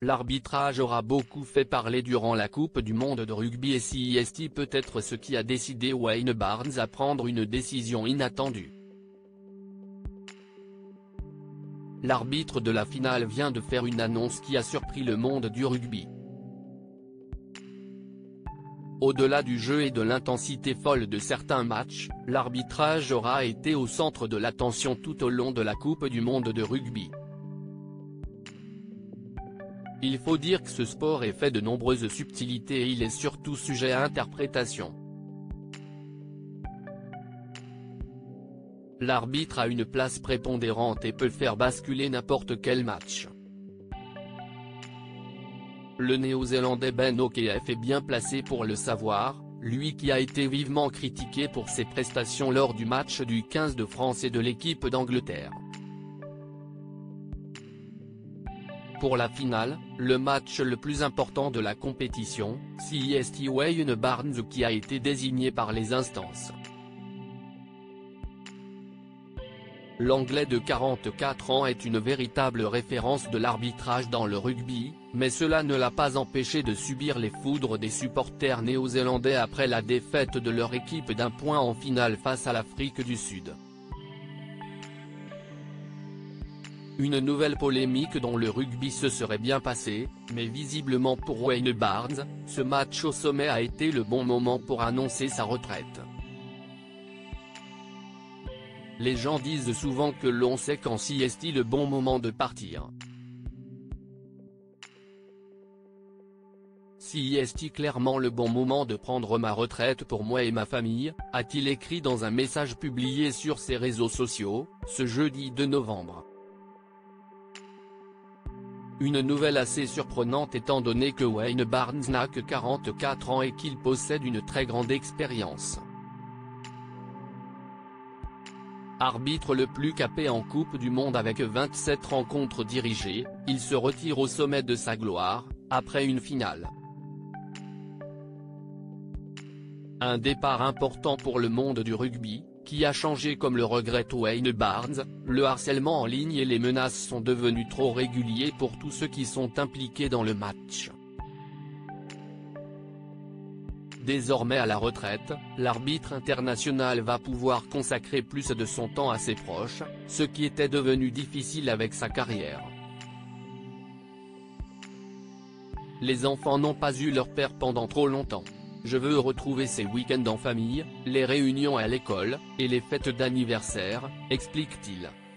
l'arbitrage aura beaucoup fait parler durant la Coupe du monde de rugby et CIST peut être ce qui a décidé Wayne Barnes à prendre une décision inattendue. L'arbitre de la finale vient de faire une annonce qui a surpris le monde du rugby. Au-delà du jeu et de l'intensité folle de certains matchs, l'arbitrage aura été au centre de l'attention tout au long de la Coupe du monde de rugby. Il faut dire que ce sport est fait de nombreuses subtilités et il est surtout sujet à interprétation. L'arbitre a une place prépondérante et peut faire basculer n'importe quel match. Le Néo-Zélandais Ben O'Keefe est bien placé pour le savoir, lui qui a été vivement critiqué pour ses prestations lors du match du 15 de France et de l'équipe d'Angleterre. Pour la finale, le match le plus important de la compétition, CIST Wayne Barnes qui a été désigné par les instances. L'Anglais de 44 ans est une véritable référence de l'arbitrage dans le rugby, mais cela ne l'a pas empêché de subir les foudres des supporters néo-zélandais après la défaite de leur équipe d'1 point en finale face à l'Afrique du Sud. Une nouvelle polémique dont le rugby se serait bien passé, mais visiblement pour Wayne Barnes, ce match au sommet a été le bon moment pour annoncer sa retraite. Les gens disent souvent que l'on sait quand CIST le bon moment de partir. CIST clairement le bon moment de prendre ma retraite pour moi et ma famille, a-t-il écrit dans un message publié sur ses réseaux sociaux, ce jeudi 2 novembre. Une nouvelle assez surprenante étant donné que Wayne Barnes n'a que 44 ans et qu'il possède une très grande expérience. Arbitre le plus capé en Coupe du monde avec 27 rencontres dirigées, il se retire au sommet de sa gloire, après une finale. Un départ important pour le monde du rugby, qui a changé comme le regrette Wayne Barnes, le harcèlement en ligne et les menaces sont devenus trop réguliers pour tous ceux qui sont impliqués dans le match. Désormais à la retraite, l'arbitre international va pouvoir consacrer plus de son temps à ses proches, ce qui était devenu difficile avec sa carrière. Les enfants n'ont pas eu leur père pendant trop longtemps. Je veux retrouver ces week-ends en famille, les réunions à l'école, et les fêtes d'anniversaire, explique-t-il.